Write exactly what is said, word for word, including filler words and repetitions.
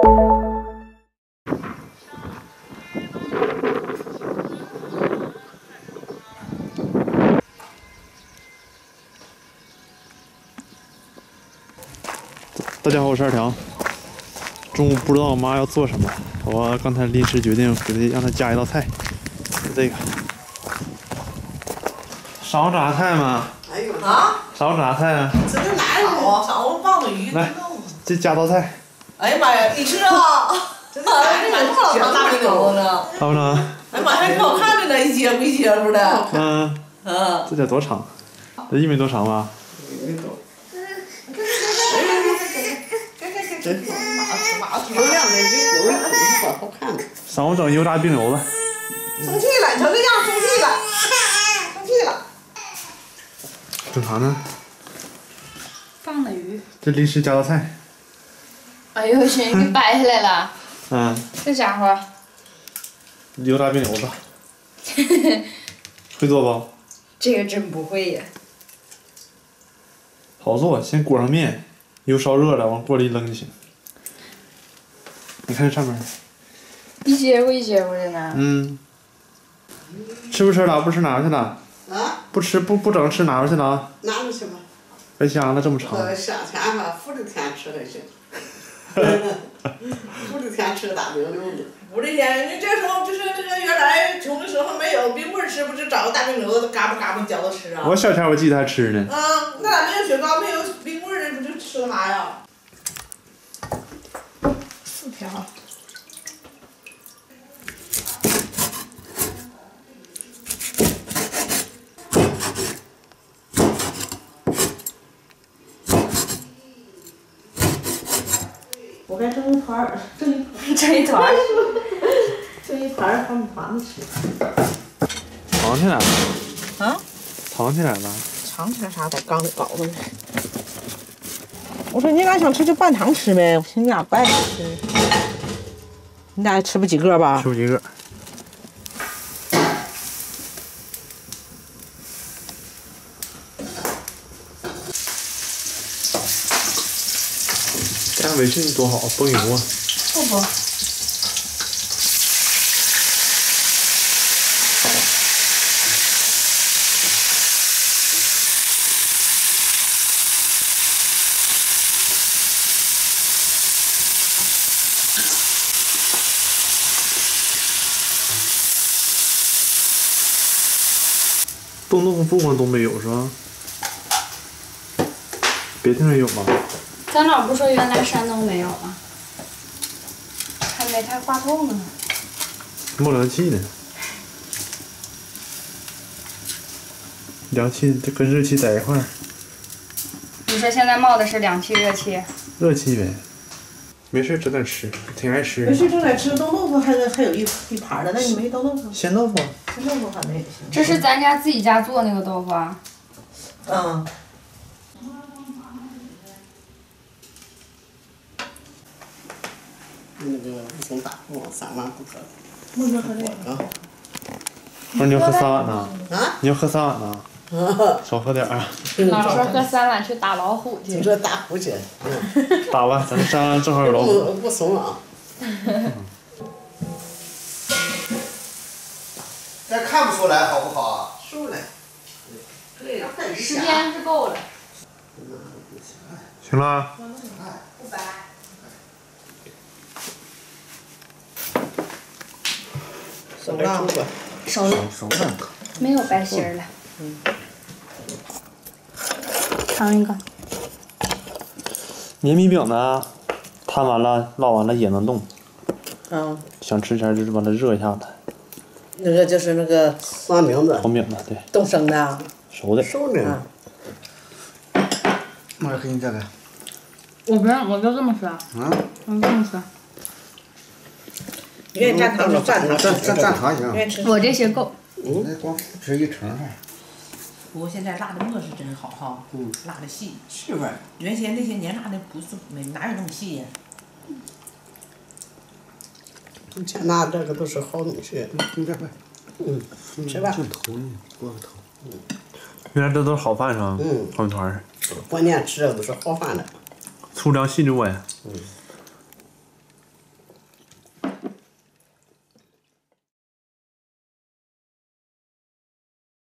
大家好，我是二条。中午不知道我妈要做什么，我刚才临时决定给她让她加一道菜，就这个少炸菜吗？ 哎呦啊！ 少炸菜啊！ 这这哪有啊？少棒子鱼。 来，这加道菜。 哎呀妈呀！你吃啊！这哪有这么老长大饼油呢？ 好不长？ 哎呀妈，还挺好看的呢，一节不一节不的。 嗯。 嗯。 这得多长？这一米多长吧？ 一米多。真是，马马漂亮的，这狗肉狗是好好看的。 上午整油炸饼油子。 生气了，你瞅这样，生气了，生气了。 整啥呢？ 放的鱼。 这临时加道菜。 哎呦我去，你给掰下来了。 嗯。 这家伙。 油炸饼油子。会做不？ 这个真不会呀。 好做，先裹上面。油烧热了，往锅里一扔就行。你看这上面， 一接乎一接乎的呢。 嗯。吃不吃了？不吃拿回去了。 啊？ 不吃不不整吃拿回去了。 拿回去吧。 白箱子这么长。 呃，夏天哈，伏着天吃还行。伏着天吃大饼溜子。伏着天，你这时候就是那个原来穷的时候没有冰棍吃，不是找个大饼溜子嘎巴嘎巴嚼着吃啊？ 我小前我记得还吃呢。 嗯，那咋没有雪糕，没有冰棍儿呢？不就吃啥呀？四条。我该蒸一团儿，蒸一蒸一团儿， 蒸一团儿放团子吃。 藏起来了。 啊？ 藏起来了。 藏起来啥？在缸里搞的。我说你俩想吃就半糖吃呗，我寻思你俩不爱吃。你俩吃不几个吧？ 吃不几个。这样围裙多好，崩油啊！ 不不。 冻豆腐不光东北有是吧？别地方有吗？ 咱老不说原来山东没有吗？还没太化透呢。 冒凉气呢。凉气这跟热气在一块儿。 你说现在冒的是凉气热气？ 热气呗。没事，整点吃，挺爱吃。 没事，整点吃。冻豆腐还还有一一盘的，那你没冻豆腐？ 鲜豆腐。 鲜豆腐还没。 这是咱家自己家做那个豆腐啊。 嗯。那个五送大锅三碗不可。我说喝这个。 不是你要喝三碗呢？ 啊？ 你要喝三碗呢？少喝点啊。 老说喝三碗去打老虎去。 你说打虎去。 打吧，咱们山正好有老虎。 不不怂啊。 这看不出来好不好啊？ 出来。对呀。 时间是够了。 行了。 不白。 熟了。 熟了。 熟了。 没有白心儿了。嗯。尝一个。 粘米饼呢，摊完了烙完了也能冻。 嗯。 想吃前就是把它热一下子。 那个就是那个黄饼子。 黄饼子，对。 冻生的。 熟的。 熟的。 妈给你这个。 我不让，我就这么吃。啊。我就这么吃。 愿意蘸糖就蘸糖， 蘸蘸蘸糖行。 我这些够。 嗯。那光吃一成哈。 不过现在辣的沫是真好哈，嗯，辣的细，是味儿。原先那些年辣的不是没哪有那么细呀。 以前拿这个都是好东西。 你这快。 嗯。吃吧。 正头呢，锅头。 嗯。原来这都是好饭是吧？ 嗯。 好团儿。 关键吃的都是好饭的。 粗粮细作呀。 嗯。